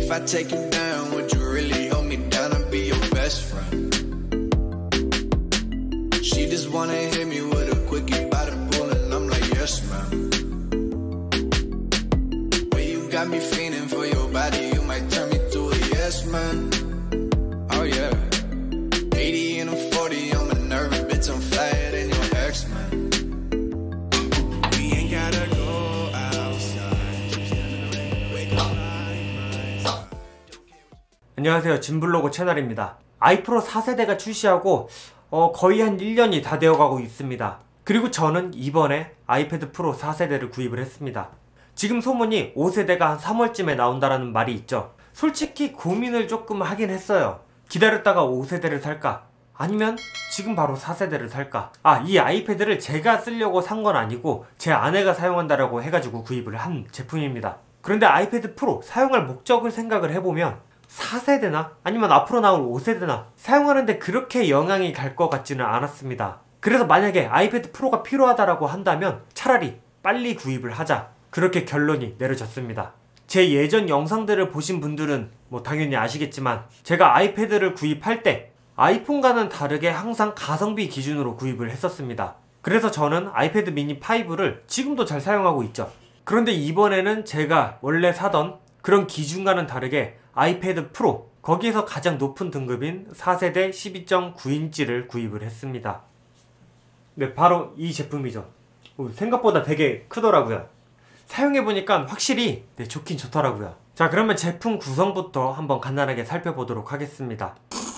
If I take you down, would you really hold me down and be your best friend? She just wanna hit me with a quickie by the pool and I'm like, yes, ma'am. Well, you got me feeling for your body, you might turn me to a yes, man. Oh, yeah. 80 and a 40 on my nerve, bitch, I'm flyer than your ex, man. We ain't gotta go outside. 안녕하세요, 진블로그 채널입니다. 아이프로 4세대가 출시하고 거의 한 1년이 다 되어가고 있습니다. 그리고 저는 이번에 아이패드 프로 4세대를 구입을 했습니다. 지금 소문이 5세대가 한 3월쯤에 나온다라는 말이 있죠. 솔직히 고민을 조금 하긴 했어요. 기다렸다가 5세대를 살까? 아니면 지금 바로 4세대를 살까? 이 아이패드를 제가 쓰려고 산 건 아니고 제 아내가 사용한다라고 해가지고 구입을 한 제품입니다. 그런데 아이패드 프로 사용할 목적을 생각을 해보면 4세대나 아니면 앞으로 나올 5세대나 사용하는데 그렇게 영향이 갈 것 같지는 않았습니다. 그래서 만약에 아이패드 프로가 필요하다라고 한다면 차라리 빨리 구입을 하자, 그렇게 결론이 내려졌습니다. 제 예전 영상들을 보신 분들은 당연히 아시겠지만 제가 아이패드를 구입할 때 아이폰과는 다르게 항상 가성비 기준으로 구입을 했었습니다. 그래서 저는 아이패드 미니 5를 지금도 잘 사용하고 있죠. 그런데 이번에는 제가 원래 사던 그런 기준과는 다르게 아이패드 프로, 거기에서 가장 높은 등급인 4세대 12.9인치를 구입을 했습니다. 네, 바로 이 제품이죠. 생각보다 되게 크더라고요. 사용해보니까 확실히 좋긴 좋더라고요. 자, 그러면 제품 구성부터 한번 간단하게 살펴보도록 하겠습니다.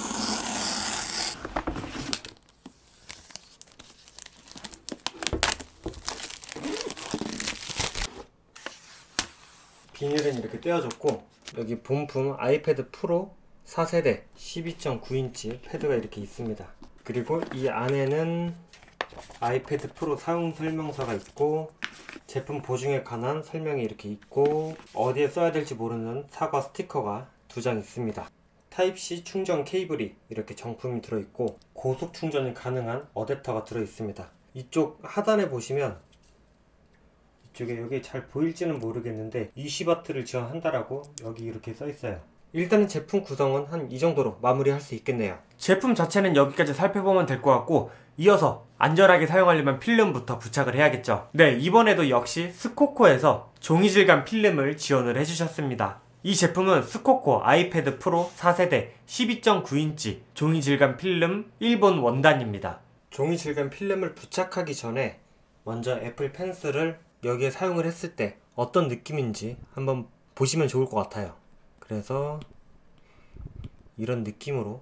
비닐은 이렇게 떼어줬고, 여기 본품 아이패드 프로 4세대 12.9인치 패드가 이렇게 있습니다. 그리고 이 안에는 아이패드 프로 사용 설명서가 있고, 제품 보증에 관한 설명이 이렇게 있고, 어디에 써야 될지 모르는 사과 스티커가 2장 있습니다. 타입C 충전 케이블이 이렇게 정품이 들어있고, 고속 충전이 가능한 어댑터가 들어있습니다. 이쪽 하단에 보시면, 이쪽에 여기 잘 보일지는 모르겠는데 20W를 지원한다라고 여기 이렇게 써있어요. 일단은 제품 구성은 한 이 정도로 마무리할 수 있겠네요. 제품 자체는 여기까지 살펴보면 될 것 같고, 이어서 안전하게 사용하려면 필름부터 부착을 해야겠죠. 네, 이번에도 역시 스코코에서 종이질감 필름을 지원을 해주셨습니다. 이 제품은 스코코 아이패드 프로 4세대 12.9인치 종이질감 필름 일본 원단입니다. 종이질감 필름을 부착하기 전에 먼저 애플 펜슬을 여기에 사용을 했을 때 어떤 느낌인지 한번 보시면 좋을 것 같아요. 그래서 이런 느낌으로,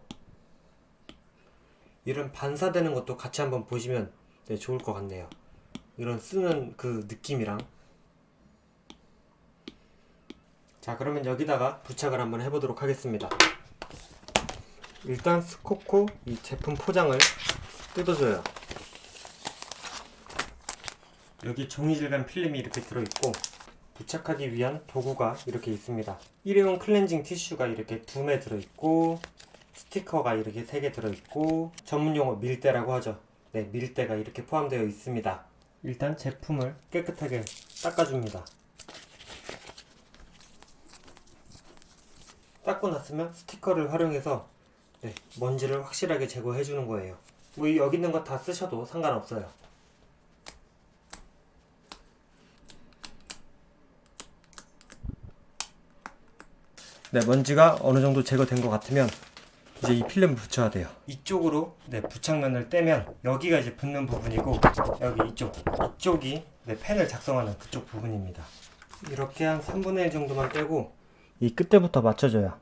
이런 반사되는 것도 같이 한번 보시면 좋을 것 같네요. 이런 쓰는 그 느낌이랑. 자, 그러면 여기다가 부착을 한번 해보도록 하겠습니다. 일단 스코코 이 제품 포장을 뜯어줘요. 여기 종이질감 필름이 이렇게 들어있고, 부착하기 위한 도구가 이렇게 있습니다. 일회용 클렌징 티슈가 이렇게 2매 들어있고, 스티커가 이렇게 3개 들어있고, 전문용어 밀대라고 하죠. 네, 밀대가 이렇게 포함되어 있습니다. 일단 제품을 깨끗하게 닦아줍니다. 닦고 났으면 스티커를 활용해서 먼지를 확실하게 제거해주는 거예요. 여기 있는 거 다 쓰셔도 상관없어요. 네, 먼지가 어느 정도 제거된 것 같으면 이제 이 필름을 붙여야 돼요. 이쪽으로 부착면을 떼면 여기가 이제 붙는 부분이고, 여기 이쪽이 펜을 작성하는 그쪽 부분입니다. 이렇게 한 3분의 1 정도만 떼고 이 끝에부터 맞춰줘요.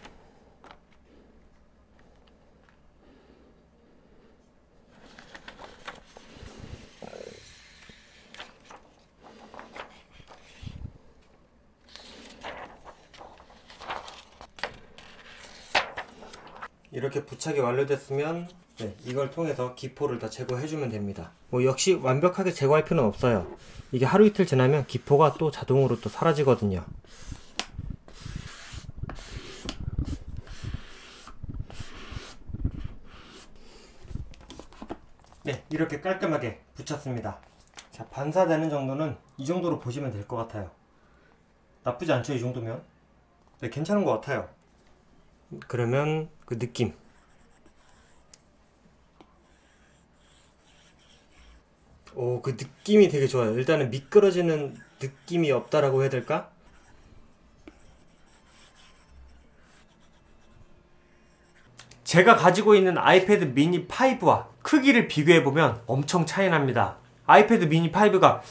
이렇게 부착이 완료됐으면 이걸 통해서 기포를 다 제거해주면 됩니다. 역시 완벽하게 제거할 필요는 없어요. 이게 하루 이틀 지나면 기포가 또 자동으로 또 사라지거든요. 네, 이렇게 깔끔하게 붙였습니다. 자, 반사되는 정도는 이 정도로 보시면 될 것 같아요. 나쁘지 않죠, 이 정도면? 네, 괜찮은 것 같아요. 그러면 그 느낌. 오, 그 느낌이 되게 좋아요. 일단은 미끄러지는 느낌이 없다라고 해야 될까? 제가 가지고 있는 아이패드 미니 5와 크기를 비교해보면 엄청 차이 납니다. 아이패드 미니 5가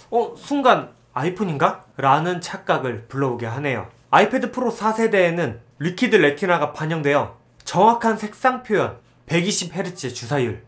순간 아이폰인가? 라는 착각을 불러오게 하네요. 아이패드 프로 4세대에는 리퀴드 레티나가 반영되어 정확한 색상 표현, 120Hz의 주사율,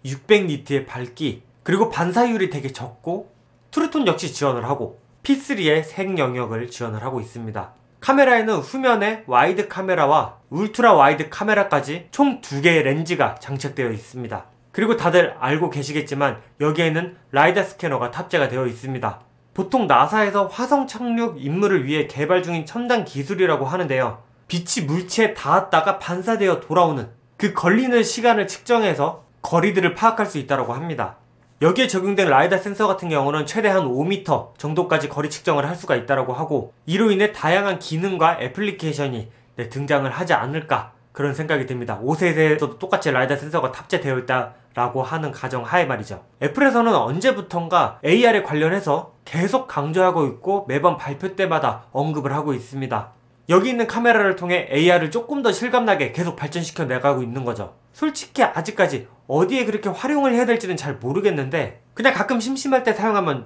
600니트의 밝기, 그리고 반사율이 되게 적고 트루톤 역시 지원을 하고 P3의 색 영역을 지원을 하고 있습니다. 카메라에는 후면에 와이드 카메라와 울트라 와이드 카메라까지 총 2개의 렌즈가 장착되어 있습니다. 그리고 다들 알고 계시겠지만 여기에는 라이다 스캐너가 탑재가 되어 있습니다. 보통 나사에서 화성 착륙 임무를 위해 개발 중인 첨단 기술이라고 하는데요. 빛이 물체에 닿았다가 반사되어 돌아오는 그 걸리는 시간을 측정해서 거리들을 파악할 수 있다고 합니다. 여기에 적용된 라이다 센서 같은 경우는 최대 한 5m 정도까지 거리 측정을 할 수가 있다고 하고 이로 인해 다양한 기능과 애플리케이션이 등장을 하지 않을까 그런 생각이 듭니다. 5세대에서도 똑같이 라이다 센서가 탑재되어 있다라고 하는 가정 하에 말이죠. 애플에서는 언제부턴가 AR에 관련해서 계속 강조하고 있고 매번 발표 때마다 언급을 하고 있습니다. 여기 있는 카메라를 통해 AR을 조금 더 실감나게 계속 발전시켜 나가고 있는 거죠. 솔직히 아직까지 어디에 그렇게 활용을 해야 될지는 잘 모르겠는데 그냥 가끔 심심할 때 사용하면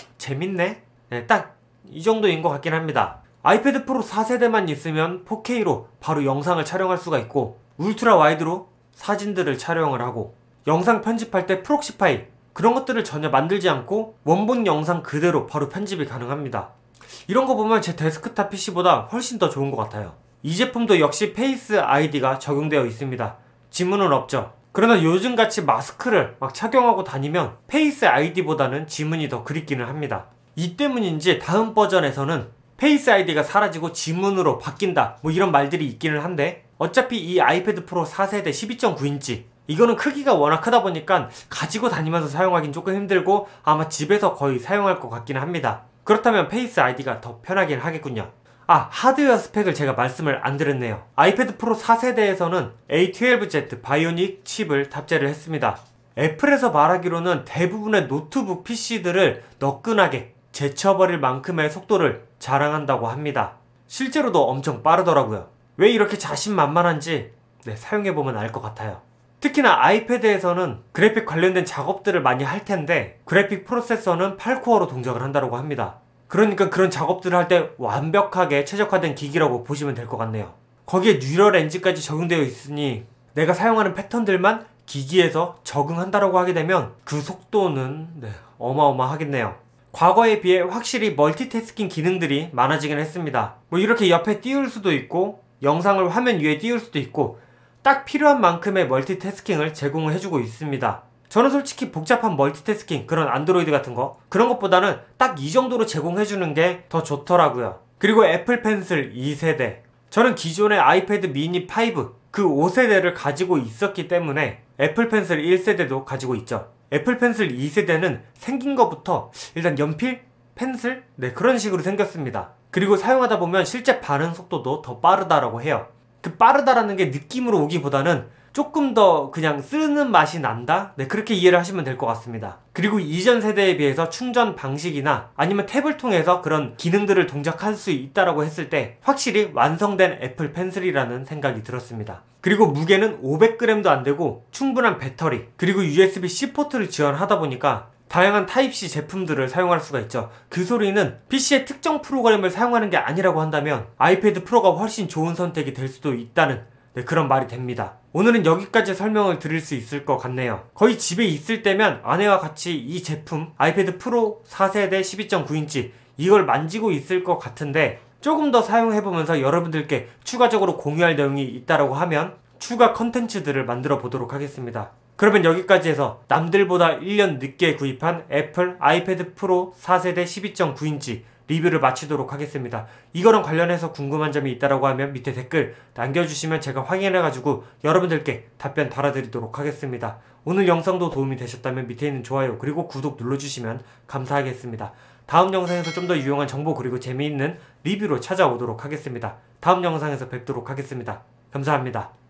재밌네? 네, 딱 이 정도인 것 같긴 합니다. 아이패드 프로 4세대만 있으면 4K로 바로 영상을 촬영할 수가 있고 울트라 와이드로 사진들을 촬영을 하고 영상 편집할 때 프록시 파일 그런 것들을 전혀 만들지 않고 원본 영상 그대로 바로 편집이 가능합니다. 이런 거 보면 제 데스크탑 PC보다 훨씬 더 좋은 것 같아요. 이 제품도 역시 페이스 아이디가 적용되어 있습니다. 지문은 없죠. 그러나 요즘같이 마스크를 막 착용하고 다니면 페이스 아이디보다는 지문이 더 그립기는 합니다. 이 때문인지 다음 버전에서는 페이스 아이디가 사라지고 지문으로 바뀐다 뭐 이런 말들이 있기는 한데 어차피 이 아이패드 프로 4세대 12.9인치 이거는 크기가 워낙 크다 보니까 가지고 다니면서 사용하긴 조금 힘들고 아마 집에서 거의 사용할 것 같기는 합니다. 그렇다면 페이스 아이디가 더 편하긴 하겠군요. 하드웨어 스펙을 제가 말씀을 안 드렸네요. 아이패드 프로 4세대에서는 A12Z 바이오닉 칩을 탑재를 했습니다. 애플에서 말하기로는 대부분의 노트북 PC들을 너끈하게 제쳐버릴 만큼의 속도를 자랑한다고 합니다. 실제로도 엄청 빠르더라고요. 왜 이렇게 자신만만한지 사용해보면 알 것 같아요. 특히나 아이패드에서는 그래픽 관련된 작업들을 많이 할 텐데 그래픽 프로세서는 8코어로 동작을 한다고 합니다. 그러니까 그런 작업들을 할 때 완벽하게 최적화된 기기라고 보시면 될 것 같네요. 거기에 뉴럴 렌즈까지 적용되어 있으니 내가 사용하는 패턴들만 기기에서 적응한다라고 하게 되면 그 속도는 어마어마하겠네요. 과거에 비해 확실히 멀티태스킹 기능들이 많아지긴 했습니다. 뭐 이렇게 옆에 띄울 수도 있고 영상을 화면 위에 띄울 수도 있고 딱 필요한 만큼의 멀티태스킹을 제공을 해주고 있습니다. 저는 솔직히 복잡한 멀티태스킹 그런 안드로이드 같은 거 그런 것보다는 딱 이 정도로 제공해주는 게 더 좋더라고요. 그리고 애플 펜슬 2세대 저는 기존의 아이패드 미니 5 그 5세대를 가지고 있었기 때문에 애플 펜슬 1세대도 가지고 있죠. 애플 펜슬 2세대는 생긴 것부터 일단 연필? 펜슬? 그런 식으로 생겼습니다. 그리고 사용하다 보면 실제 반응 속도도 더 빠르다라고 해요. 그 빠르다라는 게 느낌으로 오기보다는 조금 더 그냥 쓰는 맛이 난다? 그렇게 이해를 하시면 될 것 같습니다. 그리고 이전 세대에 비해서 충전 방식이나 아니면 탭을 통해서 그런 기능들을 동작할 수 있다라고 했을 때 확실히 완성된 애플 펜슬이라는 생각이 들었습니다. 그리고 무게는 500g도 안 되고 충분한 배터리 그리고 USB-C 포트를 지원하다 보니까 다양한 타입C 제품들을 사용할 수가 있죠. 그 소리는 PC의 특정 프로그램을 사용하는 게 아니라고 한다면 아이패드 프로가 훨씬 좋은 선택이 될 수도 있다는 그런 말이 됩니다. 오늘은 여기까지 설명을 드릴 수 있을 것 같네요. 거의 집에 있을 때면 아내와 같이 이 제품 아이패드 프로 4세대 12.9인치 이걸 만지고 있을 것 같은데 조금 더 사용해보면서 여러분들께 추가적으로 공유할 내용이 있다라고 하면 추가 컨텐츠들을 만들어 보도록 하겠습니다. 그러면 여기까지 해서 남들보다 1년 늦게 구입한 애플 아이패드 프로 4세대 12.9인치 리뷰를 마치도록 하겠습니다. 이거랑 관련해서 궁금한 점이 있다라고 하면 밑에 댓글 남겨주시면 제가 확인해가지고 여러분들께 답변 달아드리도록 하겠습니다. 오늘 영상도 도움이 되셨다면 밑에 있는 좋아요 그리고 구독 눌러주시면 감사하겠습니다. 다음 영상에서 좀 더 유용한 정보 그리고 재미있는 리뷰로 찾아오도록 하겠습니다. 다음 영상에서 뵙도록 하겠습니다. 감사합니다.